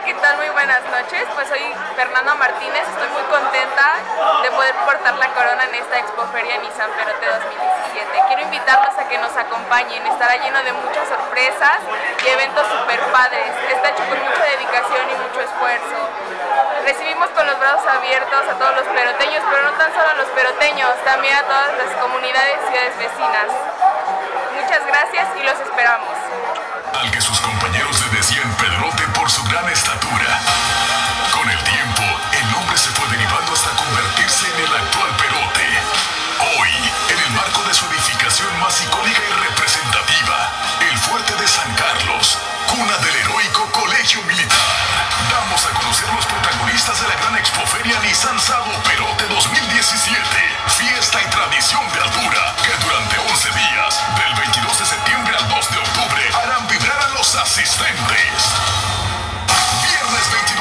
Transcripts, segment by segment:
¿qué tal? Muy buenas noches. Pues soy Fernanda Martínez, estoy muy contenta de poder portar la corona en esta Expoferia Nissan Perote 2017. Quiero invitarlos a que nos acompañen, estará lleno de muchas sorpresas y eventos super padres. Está hecho con mucha dedicación y mucho esfuerzo. Recibimos con los brazos abiertos a todos los peroteños, pero no tan solo a los peroteños, también a todas las comunidades y ciudades vecinas. Muchas gracias y los esperamos. Al que sus compañeros le decían Pedrote por su gran estatura. Con el tiempo, el nombre se fue derivando hasta convertirse en el actual Perote. Hoy, en el marco de su edificación más icónica y representativa, el Fuerte de San Carlos, cuna del heroico Colegio Militar, damos a conocer los protagonistas de la gran Expoferia Nissan Sado Perote 2017, fiesta y tradición de altura que durante 11 días, del 22 de septiembre al 2 de octubre, harán vibrar a los asistentes. Viernes 20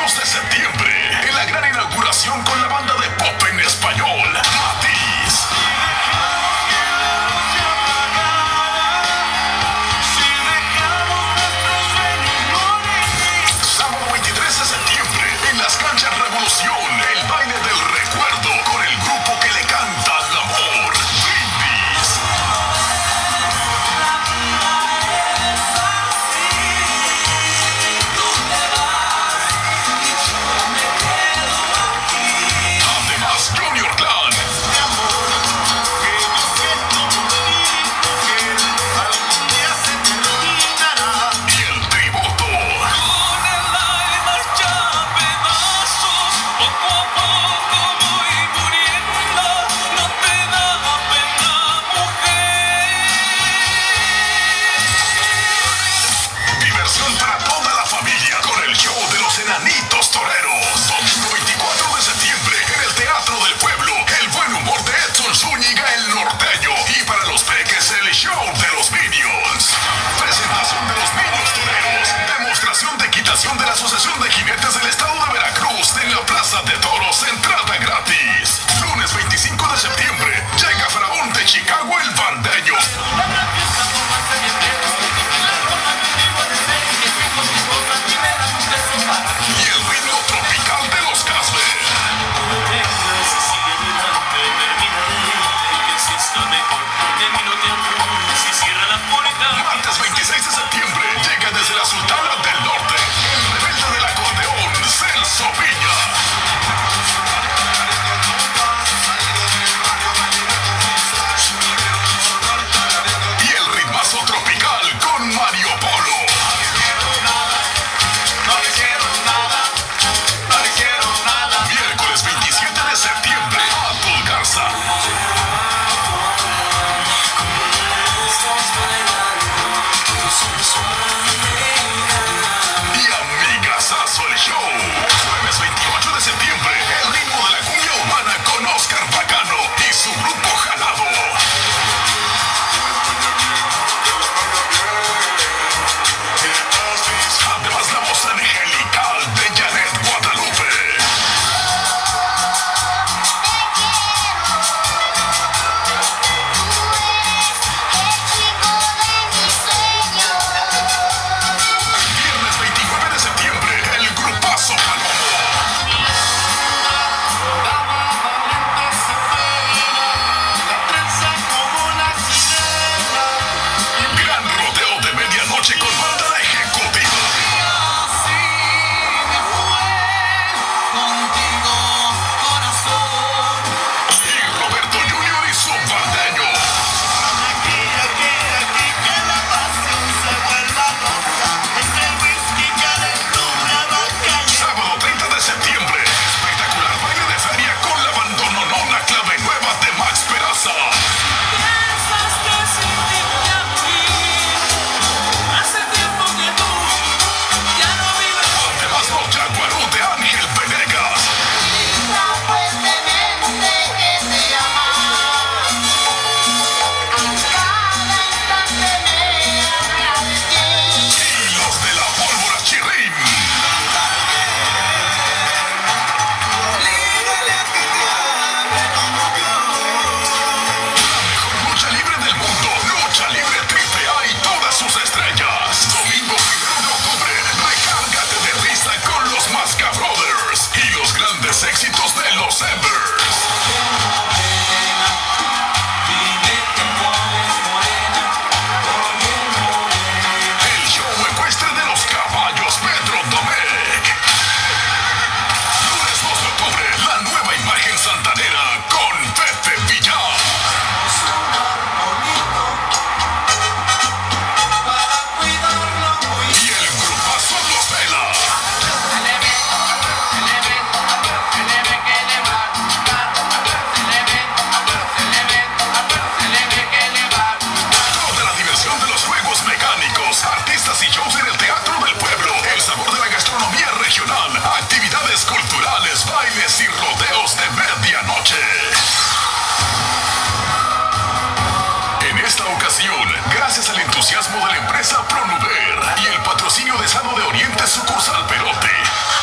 entusiasmo de la empresa Pronuver y el patrocinio de Sano de Oriente sucursal Perote.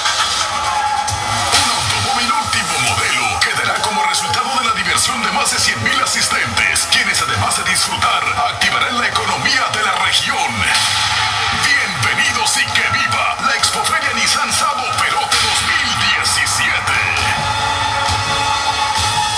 Un automóvil último modelo que dará como resultado de la diversión de más de 100,000 asistentes, quienes además de disfrutar, activarán la economía